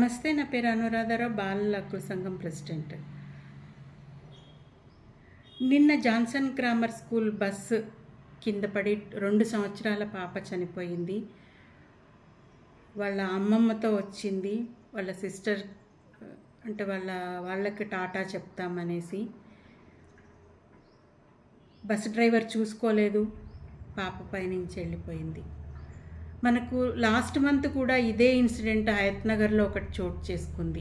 నమస్తే, నా పేరు అనురాధారావు, బాలల హక్కుల సంఘం ప్రెసిడెంట్. నిన్న జాన్సన్ గ్రామర్ స్కూల్ బస్సు కింద పడి 2 సంవత్సరాల పాప చనిపోయింది. వాళ్ళ అమ్మమ్మతో వచ్చింది. వాళ్ళ సిస్టర్ అంటే వాళ్ళకి టాటా చెప్తామనేసి. బస్ డ్రైవర్ చూసుకోలేదు, పాప పైనుంచి వెళ్ళిపోయింది. మనకు లాస్ట్ మంత్ కూడా ఇదే ఇన్సిడెంట్ హయత్నగర్లో ఒకటి చోటు చేసుకుంది.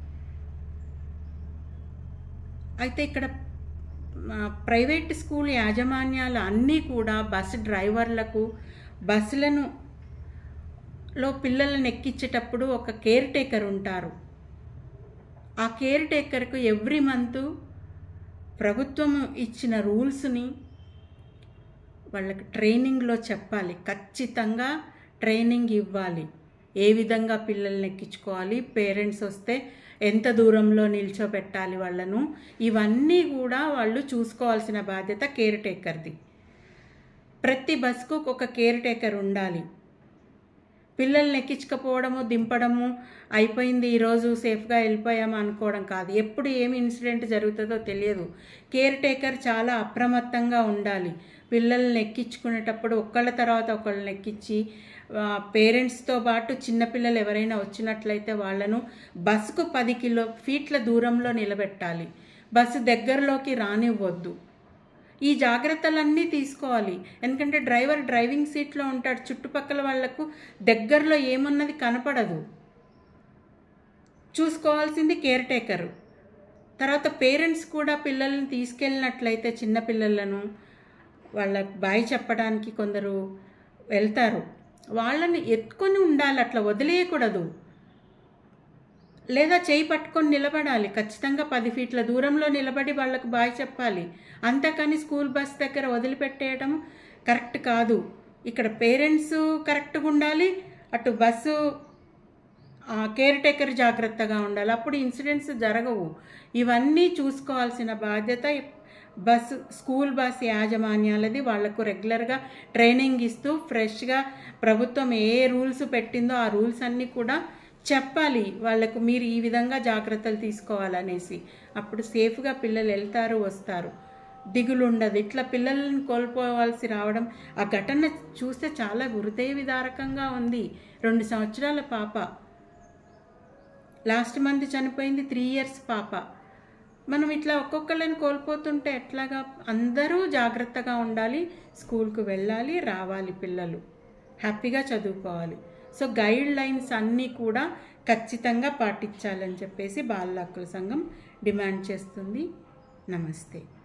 అయితే ఇక్కడ ప్రైవేట్ స్కూల్ యాజమాన్యాలు అన్నీ కూడా బస్సు డ్రైవర్లకు బస్సులను పిల్లలను ఎక్కించేటప్పుడు ఒక కేర్ టేకర్ ఉంటారు. ఆ కేర్ టేకర్కు ఎవ్రీ మంత్ ప్రభుత్వం ఇచ్చిన రూల్స్ని వాళ్ళకి ట్రైనింగ్లో చెప్పాలి. ఖచ్చితంగా ట్రైనింగ్ ఇవ్వాలి. ఏ విధంగా పిల్లల్ని ఎక్కించుకోవాలి, పేరెంట్స్ వస్తే ఎంత దూరంలో నిల్చోబెట్టాలి వాళ్ళను, ఇవన్నీ కూడా వాళ్ళు చూసుకోవాల్సిన బాధ్యత కేర్ టేకర్ది. ప్రతి బస్కు ఒక కేర్ టేకర్ ఉండాలి. పిల్లల్ని ఎక్కించకపోవడము, దింపడము అయిపోయింది, ఈరోజు సేఫ్గా వెళ్ళిపోయాము అనుకోవడం కాదు. ఎప్పుడు ఏమి ఇన్సిడెంట్ జరుగుతుందో తెలియదు. కేర్ టేకర్ చాలా అప్రమత్తంగా ఉండాలి. పిల్లల్ని ఎక్కించుకునేటప్పుడు ఒకళ్ళ తర్వాత ఒకళ్ళని ఎక్కించి పేరెంట్స్తో పాటు చిన్నపిల్లలు ఎవరైనా వచ్చినట్లయితే వాళ్ళను బస్సుకు 10 ఫీట్ల దూరంలో నిలబెట్టాలి. బస్సు దగ్గరలోకి రానివ్వద్దు. ఈ జాగ్రత్తలన్నీ తీసుకోవాలి. ఎందుకంటే డ్రైవర్ డ్రైవింగ్ సీట్లో ఉంటాడు, చుట్టుపక్కల వాళ్లకు దగ్గరలో ఏమున్నది కనపడదు. చూసుకోవాల్సింది కేర్ టేకరు. తర్వాత పేరెంట్స్ కూడా పిల్లల్ని తీసుకెళ్ళినట్లయితే చిన్నపిల్లలను వాళ్ళకు బాయ్ చెప్పడానికి కొందరు వెళ్తారు, వాళ్ళని ఎత్తుకొని ఉండాలి, అట్లా వదిలేయకూడదు. లేదా చేయి పట్టుకొని నిలబడాలి. ఖచ్చితంగా 10 ఫీట్ల దూరంలో నిలబడి వాళ్ళకు బాయ్ చెప్పాలి. అంతేకాని స్కూల్ బస్ దగ్గర వదిలిపెట్టేయడం కరెక్ట్ కాదు. ఇక్కడ పేరెంట్స్ కరెక్ట్గా ఉండాలి, అటు బస్సు కేర్ టేకర్ జాగ్రత్తగా ఉండాలి. అప్పుడు ఇన్సిడెంట్స్ జరగవు. ఇవన్నీ చూసుకోవాల్సిన బాధ్యత స్కూల్ బస్ యాజమాన్యాలది. వాళ్లకు రెగ్యులర్గా ట్రైనింగ్ ఇస్తూ ఫ్రెష్గా ప్రభుత్వం ఏ రూల్స్ పెట్టిందో ఆ రూల్స్ అన్నీ కూడా చెప్పాలి వాళ్ళకు. మీరు ఈ విధంగా జాగ్రత్తలు తీసుకోవాలనేసి. అప్పుడు సేఫ్గా పిల్లలు వెళ్తారు, వస్తారు, దిగులు ఉండదు. ఇట్లా పిల్లలను కోల్పోవాల్సి రావడం, ఆ ఘటన చూస్తే చాలా హృదయ విదారకంగా ఉంది. 2 సంవత్సరాల పాప లాస్ట్ మంత్ చనిపోయింది, 3 ఇయర్స్ పాప. మనం ఇట్లా ఒక్కొక్కళ్ళని కోల్పోతుంటే ఎట్లాగా? అందరూ జాగ్రత్తగా ఉండాలి, స్కూల్కు వెళ్ళాలి, రావాలి, పిల్లలు హ్యాపీగా చదువుకోవాలి. సో గైడ్ లైన్స్ అన్నీ కూడా ఖచ్చితంగా పాటించాలని చెప్పేసి బాలల హక్కుల సంఘం డిమాండ్ చేస్తుంది. నమస్తే.